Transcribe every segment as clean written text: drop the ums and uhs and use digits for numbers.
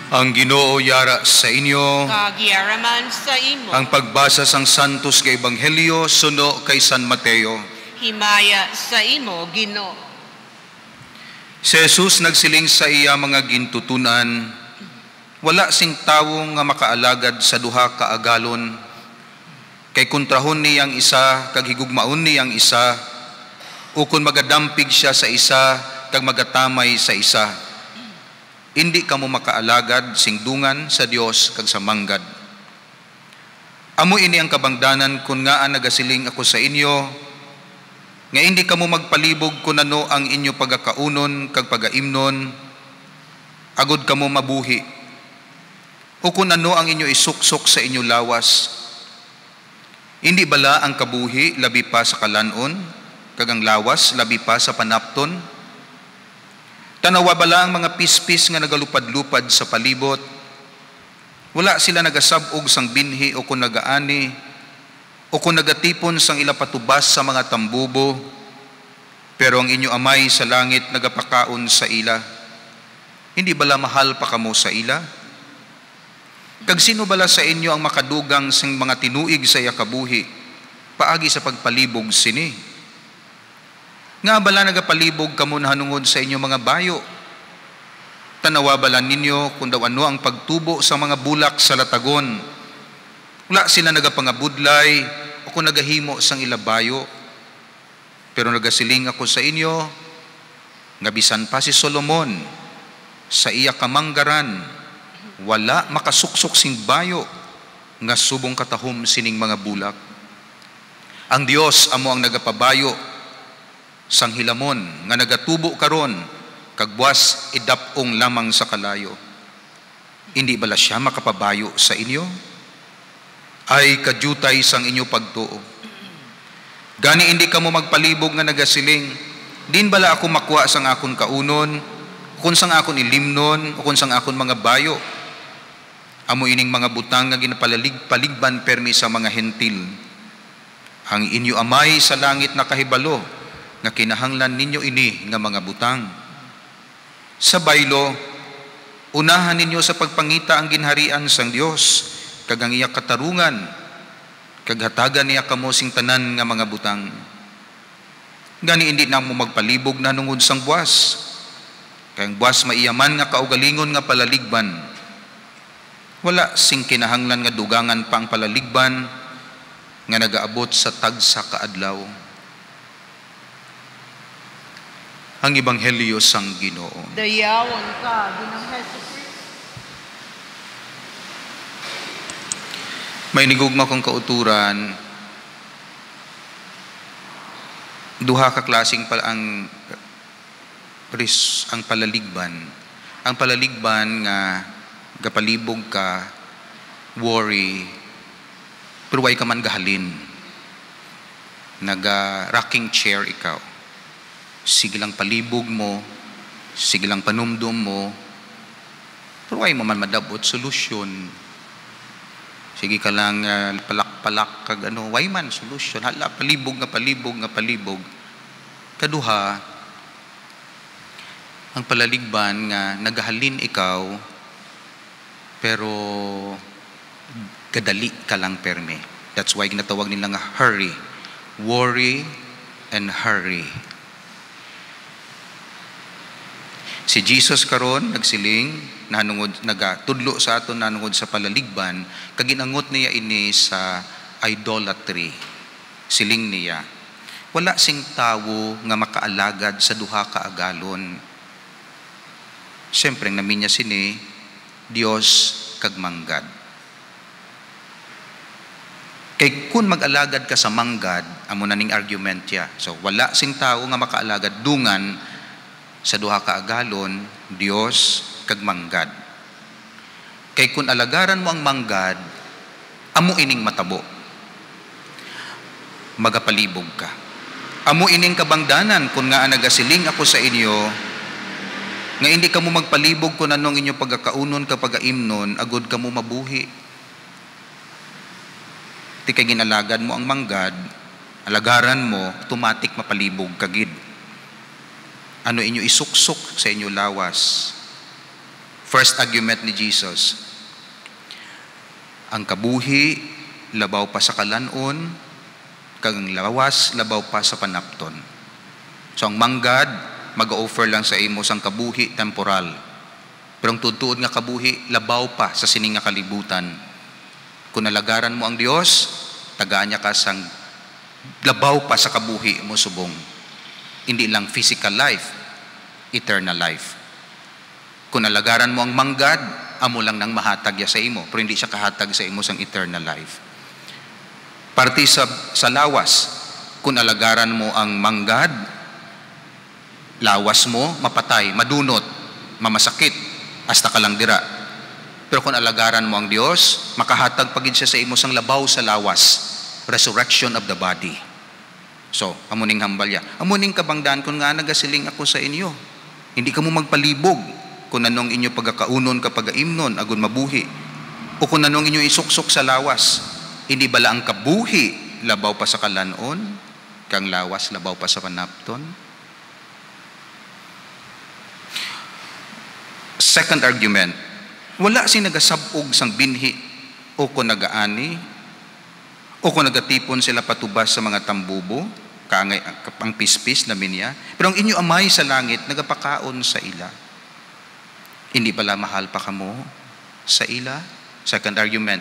Ang Ginoo yara sa inyo. Kagyaraman sa imo. Ang pagbasa sang Santos nga Ebanghelyo suno kay San Mateo. Himaya sa imo, Ginoo. Si Jesus nagsiling sa iya mga gintutunan, wala sing tawo nga makaalagad sa duha ka agalon. Kay kontrahon niyang isa, kag higugmaon niyang isa, ukon magadampig siya sa isa, kag magatamay sa isa. Hindi kamo makaalagad singdungan sa Dios kag sa manggad. Amo ini ang kabangdanan kun nga nagasiling ako sa inyo, nga hindi kamo magpalibog kun ano ang inyo pagakaunon kag pagaimnon, agod kamo mabuhi. O kun ano ang inyo isuksok sa inyo lawas. Hindi bala ang kabuhi labi pa sa kalanon, kag ang lawas labi pa sa panapton? Tanawa bala ang mga pispis nga nagalupad-lupad sa palibot. Wala sila nagasabog sang binhi o kung nagaani o kung nagatipon sang ilapatubas sa mga tambubo. Pero ang inyo amay sa langit nagapakaon sa ila. Hindi bala mahal pa kamo sa ila? Kag sino bala sa inyo ang makadugang sang mga tinuig sa iya kabuhi paagi sa pagpalibog sini? Nga bala nagapalibog kamo na hanungod sa inyo mga bayo. Tanawa bala ninyo kung daw ano ang pagtubo sa mga bulak sa latagon. Wala sila nagapangabudlay o kung nagahimo sang ilabayo. Pero nagasiling ako sa inyo, nga bisan pa si Solomon sa iya kamanggaran, wala makasuksok sing bayo nga subong katahom sining mga bulak. Ang Dios amo ang nagapabayo sang hilamon nga nagatubo karon kag buwas idapong lamang sa kalayo. Hindi bala siya makapabayo sa inyo? Ay kadyutay sang inyo pagtuo. Gani hindi kamo magpalibog nga nagasiling, din bala ako makuha sang akon kaunon, kung sang akon ilimnon, o kung sang akon mga bayo. Amo ining mga butang nga ginapalalig-paligban permi sa mga hentil. Ang inyo amay sa langit na kahibalo, nga kinahanglan ninyo ini nga mga butang. Sa baylo, unahan ninyo sa pagpangita ang ginharian sang Dios, kag ang iya katarungan, kag hatagan niya kamo sing tanan nga mga butang. Gani hindi na mo magpalibog na nungod sang buwas, kay ang buwas maiyaman nga kaugalingon nga palaligban. Wala sing kinahanglan nga dugangan pa ang palaligban nga nagaabot sa tagsa kaadlaw. Ang Ebanghelyo sang Ginoo. Dayawan ka, Ginoong Hesus. May nigugma kong kauturan, duha ka klaseng ang palaligban. Ang palaligban nga gapalibog ka, worry, pero way ka man gahalin. Naga-rocking chair ikaw. Sige lang palibog mo, sige lang panumdum mo, pero ay mo man madabot solusyon. Sige ka lang palak-palak kag ano, way man solusyon. Hala, palibog. Kaduha, ang palaligban nga nagahalin ikaw, pero kadali ka lang perme. That's why ginatawag nila nga hurry. Worry and hurry. Si Jesus karon nagsiling nagatudlo sa aton nanungod sa palaligban, kag ginangot niya ini sa idolatry. Siling niya, wala sing tawo nga makaalagad sa duha ka agalon. Siyempre namin niya sini Dios kag manggad. Kay kun mag-alagad ka sa manggad, amo na ning argument ya. So wala sing tawo nga makaalagad dungan sa duha ka agalon, Dios kag manggad. Kay kun alagaran mo ang manggad, amo ining matabo. Magapalibog ka. Amo ining kabangdanan kun nga nagasiling ako sa inyo, nga hindi kamo magpalibog kun anong inyo pagkakaunon kapag imnon, agod kamo mabuhi. Ti kay ginalagad mo ang manggad, alagaran mo, automatic mapalibog kagid. Ano inyo isuksok sa inyo lawas. First argument ni Jesus. Ang kabuhi, labaw pa sa kalanon, kag ang lawas, labaw pa sa panapton. So ang manggad, mag-offer lang sa imo sang kabuhi temporal. Pero ang tutuod nga kabuhi, labaw pa sa sining nga kalibutan. Kung nalagaran mo ang Dios, tagaan niya ka sang labaw pa sa kabuhi mo subong. Hindi lang physical life, eternal life. Kung nalagaran mo ang manggad, amo lang nang mahatag ya sa imo, pero hindi siya kahatag sa imo sang eternal life. Parte sa lawas, kung nalagaran mo ang manggad, lawas mo, mapatay, madunot, mamasakit, hasta ka lang dira. Pero kung alagaran mo ang Dios, makahatag pagid siya sa imo sang labaw sa lawas, resurrection of the body. So, amuning hambalya. Amuning kabangdan kung nga nagasiling ako sa inyo. Hindi ka mo magpalibog kung anong inyo pagkakaunon kapag imnon, agun mabuhi. O kung anong inyo isuksok sa lawas. Hindi bala ang kabuhi, labaw pa sa kalanon, kang lawas, labaw pa sa panapton. Second argument, wala si nagasabog sang binhi o kung nagaani o kung nagatipon sila patubas sa mga tambubo, kaangay ang pispis na minya. Pero ang inyo amay sa langit, nagapakaon sa ila. Hindi pala mahal pa kamo sa ila? Second argument,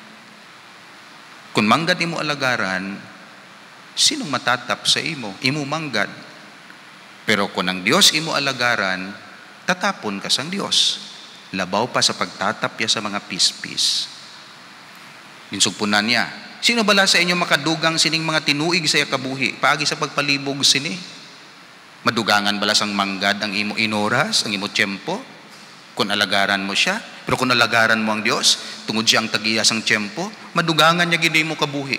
kung manggad imo alagaran, sinong matatap sa imo? Imo manggad. Pero kung ang Dios imo alagaran, tatapon ka sang Dios. Labaw pa sa pagtatapya sa mga pispis. Dinsugpunan niya, sino bala sa inyo makadugang sining mga tinuig sa kabuhi, paagi sa pagpalibog sini? Madugangan bala sang manggad ang imo inoras, ang imo tiyempo? Kung alagaran mo siya, pero kung alagaran mo ang Dios, tungod siya ang tagiya sang tiyempo, madugangan niya gid mo kabuhi.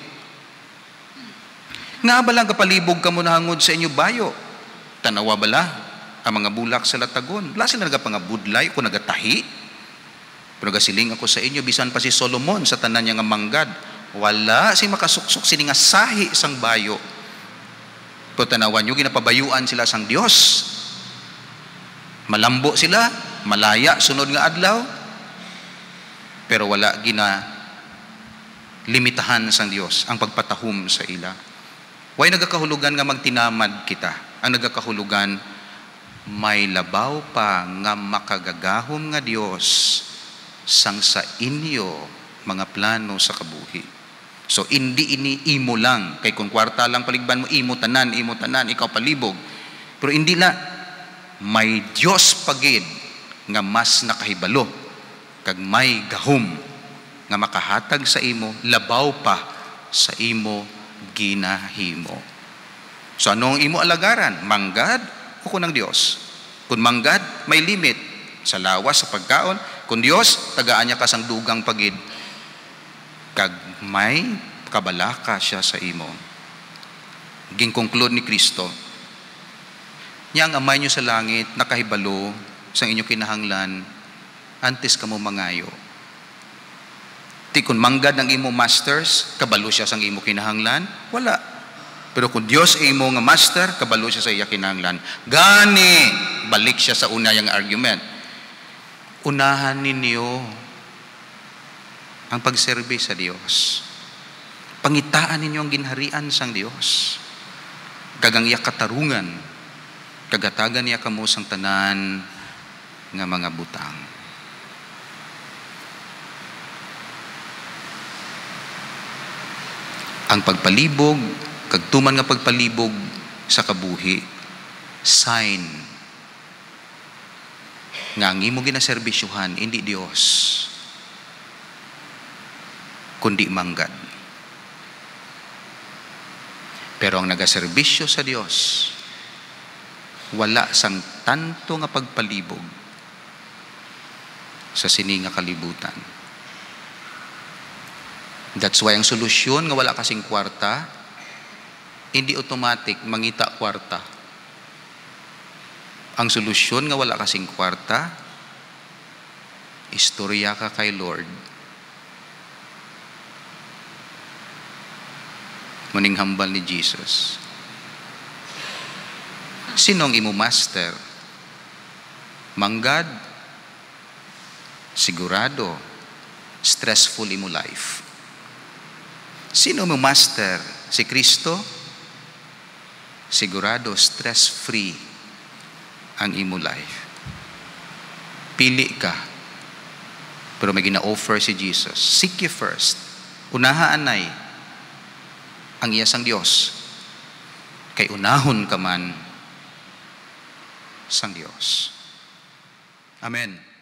Nga bala kapalibog ka mo nahangod sa inyo bayo? Tanawa bala ang mga bulak sa latagon? Wala sila nagapangabudlay kung nagatahi? Pero nagasiling ako sa inyo, bisan pa si Solomon sa tanan niya nga manggad, wala si makasuksok sini nga sahi sang bayo. Pero tanawan nyo, ginapabayuan sila sang Dios. Malambo sila, malaya, sunod nga adlaw. Pero wala limitahan sang Dios ang pagpatahom sa ila. Way nagakahulugan nga magtinamad kita. Ang nagakahulugan, may labaw pa nga makagagahom nga Dios sang sa inyo mga plano sa kabuhi. So, hindi imo lang. Kay kung kwarta lang paligban mo, imo tanan, ikaw palibog. Pero hindi na, may Diyos pagid nga mas nakahibalo, kag may gahom nga makahatag sa imo, labaw pa sa imo ginahimo. So, anong imo alagaran? Manggad o kunang Diyos? Kung manggad, may limit sa lawas, sa pagkaon. Kung Diyos, tagaan niya kasang dugang pagid, kag may kabalaka siya sa imo. Gin-conclude ni Kristo, niya ang amay niyo sa langit, nakahibalo sa inyo kinahanglan, antes kamo mangayo. Ti kung manggad ang imo masters, kabalo siya sang imo kinahanglan? Wala. Pero kung Dios ay imo nga master, kabalo siya sa iya kinahanglan. Gani, balik siya sa unayang argument. Unahan ninyo ang pagserbe sa Dios. Pangitaan ninyo ang ginharian sang Dios. Kagang iya katarungan, kagatagan niya kamo sang tanan nga mga butang. Ang pagpalibog, kagtuman nga pagpalibog sa kabuhi, sign nga ang imo ginaserbisyuhan, hindi Dios, kundi manggad. Pero ang nagaserbisyo sa Dios, wala sang tanto nga pagpalibog sa sini nga kalibutan. That's why ang solusyon nga wala kasing kwarta, hindi automatic mangita kwarta. Ang solusyon nga wala kasing kwarta, istorya ka kay Lord. Muning hambal ni Jesus. Sinong imo master? Manggad sigurado stressful imo life. Sino mo master? Si Kristo? Sigurado stress-free ang imo life. Pili ka. Pero may gina-offer si Jesus. Seek ye first. Unahaan nay ang iyasang Diyos. Kay unahon ka man sang Diyos. Amen.